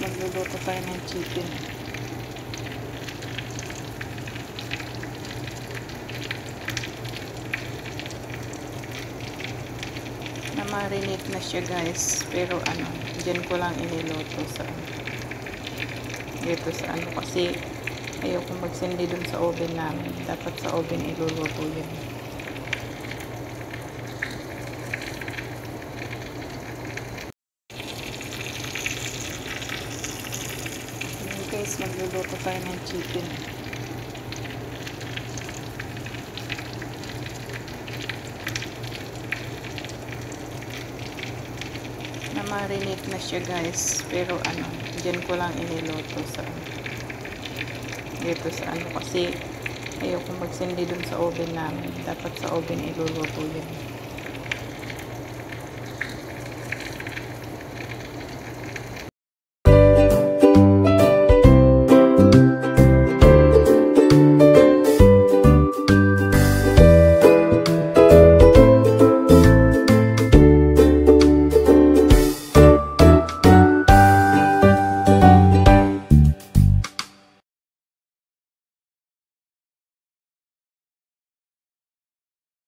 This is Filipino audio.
magluluto tayo ng chicken. Na marinate na siya guys, pero dyan ko lang iniluto sa dito sa kasi ayoko magsindi dun sa oven namin. Dapat sa oven iluluto yan. Guys, magluluto tayo ng chicken. Na marinate na siya guys, pero dyan ko lang iniluto sa dito sa kasi ayoko magsindi dun sa oven namin. Dapat sa oven iluluto yan.